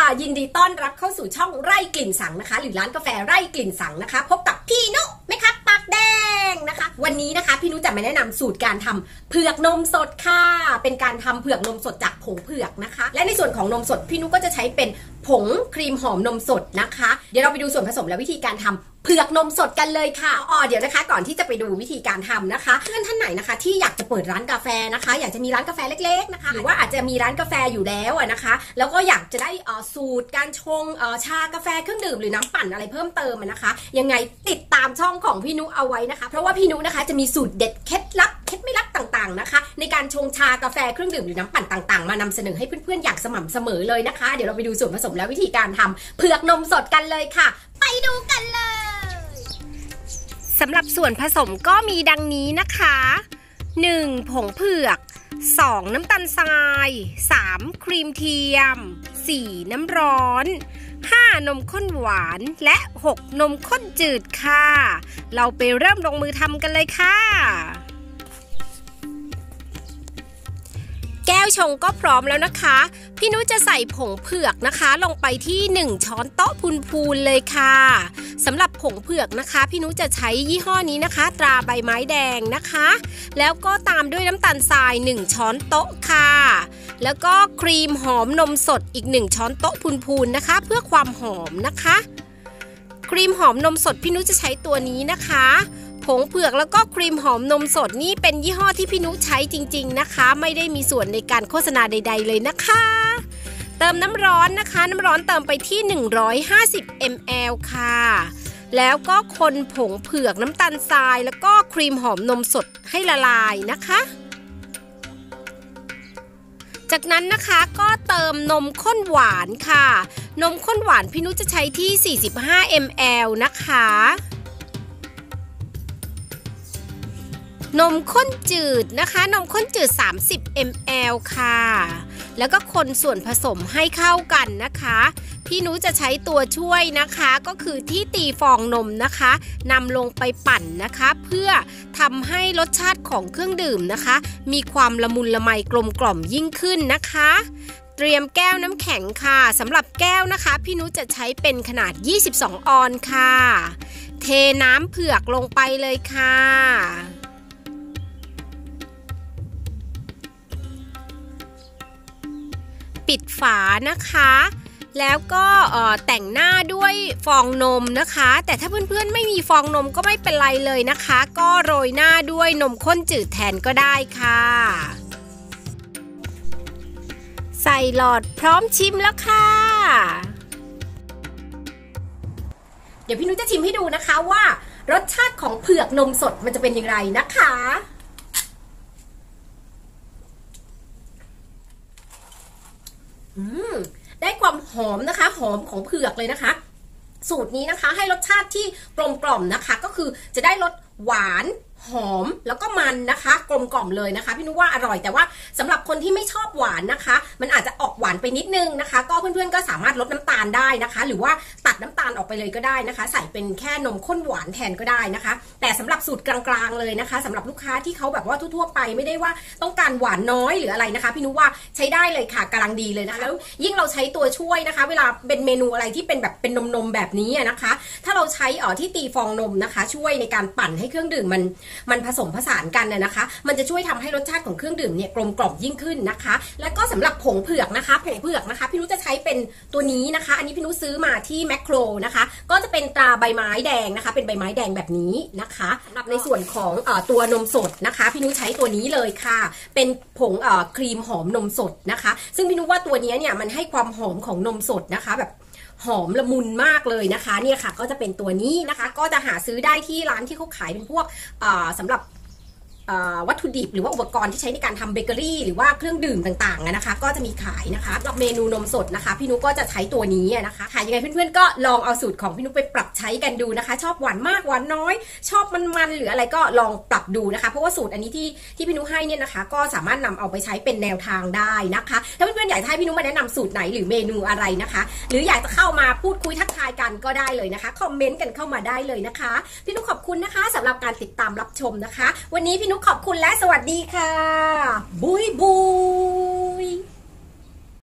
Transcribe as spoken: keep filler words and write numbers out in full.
ยินดีต้อนรับเข้าสู่ช่องไร่กลิ่นสังนะคะหรือร้านกาแฟไร่กลิ่นสังนะคะพบกับพี่นุแม่ค้าปากแดงนะคะวันนี้นะคะพี่นุจะมาแนะนำสูตรการทำเผือกนมสดค่ะเป็นการทำเผือกนมสดจากผงเผือกนะคะและในส่วนของนมสดพี่นุก็จะใช้เป็นผงครีมหอมนมสดนะคะเดี๋ยวเราไปดูส่วนผสมและวิธีการทำเผือกนมสดกันเลยค่ะอ๋อเดี๋ยวนะคะก่อนที่จะไปดูวิธีการทำนะคะเพื่อนท่านไหนนะคะที่อยากจะเปิดร้านกาแฟนะคะอยากจะมีร้านกาแฟเล็กๆนะคะหรือว่าอาจจะมีร้านกาแฟอยู่แล้วนะคะแล้วก็อยากจะได้สูตรการชงชากาแฟเครื่องดื่มหรือน้ำปั่นอะไรเพิ่มเติมนะคะยังไงติดตามช่องของพี่นุเอาไว้นะคะเพราะว่าพี่นุนะคะจะมีสูตรเด็ดเคล็ดลับเคล็ดไม่ลับต่างๆนะคะในการชงชากาแฟเครื่องดื่มหรือน้ำปั่นต่างๆมานำเสนอให้เพื่อนๆอย่างสม่ำเสมอเลยนะคะเดี๋ยวเราไปดูส่วนผสมและวิธีการทำเผือกนมสดกันเลยค่ะไปดูกันเลยสำหรับส่วนผสมก็มีดังนี้นะคะหนึ่งผงเผือกสองน้ำตาลทรายสามครีมเทียมสี่น้ำร้อนห้านมข้นหวานและหกนมข้นจืดค่ะเราไปเริ่มลงมือทำกันเลยค่ะแก้วชงก็พร้อมแล้วนะคะพี่นุจะใส่ผงเผือกนะคะลงไปที่หนึ่งช้อนโต๊ะพูนๆเลยค่ะสำหรับผงเผือกนะคะพี่นุจะใช้ยี่ห้อนี้นะคะตราใบไม้แดงนะคะแล้วก็ตามด้วยน้ำตาลทรายหนึ่งช้อนโต๊ะค่ะแล้วก็ครีมหอมนมสดอีกหนึ่งช้อนโต๊ะพูนๆนะคะเพื่อความหอมนะคะครีมหอมนมสดพี่นุจะใช้ตัวนี้นะคะผงเผือกแล้วก็ครีมหอมนมสดนี่เป็นยี่ห้อที่พี่นุใช้จริงๆนะคะไม่ได้มีส่วนในการโฆษณาใดๆเลยนะคะเติมน้ำร้อนนะคะน้ำร้อนเติมไปที่หนึ่งร้อยห้าสิบมิลลิลิตร ค่ะแล้วก็คนผงเผือกน้ำตาลทรายแล้วก็ครีมหอมนมสดให้ละลายนะคะจากนั้นนะคะก็เติมนมข้นหวานค่ะนมข้นหวานพี่นุจะใช้ที่สี่สิบห้ามิลลิลิตร นะคะนมข้นจืดนะคะนมข้นจืดสามสิบมิลลิลิตร ค่ะแล้วก็คนส่วนผสมให้เข้ากันนะคะพี่นุจะใช้ตัวช่วยนะคะก็คือที่ตีฟองนมนะคะนำลงไปปั่นนะคะเพื่อทำให้รสชาติของเครื่องดื่มนะคะมีความละมุนละไมกลมกล่อมยิ่งขึ้นนะคะเตรียมแก้วน้ำแข็งค่ะสำหรับแก้วนะคะพี่นุจะใช้เป็นขนาดยี่สิบสองออนซ์ค่ะเทน้ำเผือกลงไปเลยค่ะปิดฝานะคะแล้วก็แต่งหน้าด้วยฟองนมนะคะแต่ถ้าเพื่อนๆไม่มีฟองนมก็ไม่เป็นไรเลยนะคะก็โรยหน้าด้วยนมข้นจืดแทนก็ได้ค่ะใส่หลอดพร้อมชิมแล้วค่ะเดี๋ยวพี่นุ้ยจะชิมให้ดูนะคะว่ารสชาติของเผือกนมสดมันจะเป็นอย่างไรนะคะได้ความหอมนะคะหอมของเผือกเลยนะคะสูตรนี้นะคะให้รสชาติที่กลมกล่อมนะคะก็คือจะได้รสหวานหอมแล้วก็มันนะคะกลมกล่อมเลยนะคะพี่นุว่าอร่อยแต่ว่าสำหรับคนที่ไม่ชอบหวานนะคะมันอาจจะออกหวานไปนิดนึงนะคะก็เพื่อนๆก็สามารถลดน้ำตาลได้นะคะหรือว่าตัดน้ำตาลออกไปเลยก็ได้นะคะใส่เป็นแค่นมข้นหวานแทนก็ได้นะคะแต่สำหรับสูตรกลางๆเลยนะคะสำหรับลูกค้าที่เขาแบบว่าทั่วๆไปไม่ได้ว่าต้องการหวานน้อยหรืออะไรนะคะพี่นุว่าใช้ได้เลยค่ะกำลังดีเลยนะคะแล้วยิ่งเราใช้ตัวช่วยนะคะเวลาเป็นเมนูอะไรที่เป็นแบบเป็นนมๆแบบนี้นะคะถ้าเราใช้เอ่อที่ตีฟองนมนะคะช่วยในการปั่นให้เครื่องดื่มมันมันผสมผสานกันนะคะมันจะช่วยทำให้รสชาติของเครื่องดื่มเนี่ยกลมกล่อมยิ่งขึ้นนะคะแล้วก็สำหรับผงเผือกนะคะผงเผือกนะคะพี่นุ้จะใช้เป็นตัวนี้นะคะอันนี้พี่นุ้ซื้อมาที่แมคโครนะคะก็จะเป็นตราใบไม้แดงนะคะเป็นใบไม้แดงแบบนี้นะคะสำหรับในส่วนของเอ่อตัวนมสดนะคะพี่นุ้ใช้ตัวนี้เลยค่ะเป็นผงเอ่อครีมหอมนมสดนะคะซึ่งพี่นุ้ว่าตัวนี้เนี่ยมันให้ความหอมของนมสดนะคะแบบหอมละมุนมากเลยนะคะเนี่ยค่ะก็จะเป็นตัวนี้นะคะก็จะหาซื้อได้ที่ร้านที่เขาขายเป็นพวกสำหรับวัตถุดิบหรือว่าอุปกรณ์ที่ใช้ในการทำเบเกอรี่หรือว่าเครื่องดื่มต่างๆนะคะก็จะมีขายนะคะสำหรับเมนูนมสดนะคะพี่นุ๊กก็จะใช้ตัวนี้นะคะขายยังไงเพื่อนๆก็ลองเอาสูตรของพี่นุ๊กไปปรับใช้กันดูนะคะชอบหวานมากหวานน้อยชอบมันๆหรืออะไรก็ลองปรับดูนะคะเพราะว่าสูตรอันนี้ที่ที่พี่นุ๊กให้เนี่ยนะคะก็สามารถนำเอาไปใช้เป็นแนวทางได้นะคะถ้าเพื่อนๆอยากให้พี่นุ๊กมาแนะนำสูตรไหนหรือเมนูอะไรนะคะหรืออยากจะเข้ามาพูดคุยทักทายกันก็ได้เลยนะคะคอมเมนต์กันเข้ามาได้เลยนะคะพี่นุ๊กขอบคุณนะคะสำหรับการติดตามรับชมนะคะวันนี้พี่นุ๊กขอบคุณและสวัสดีค่ะบุยบุย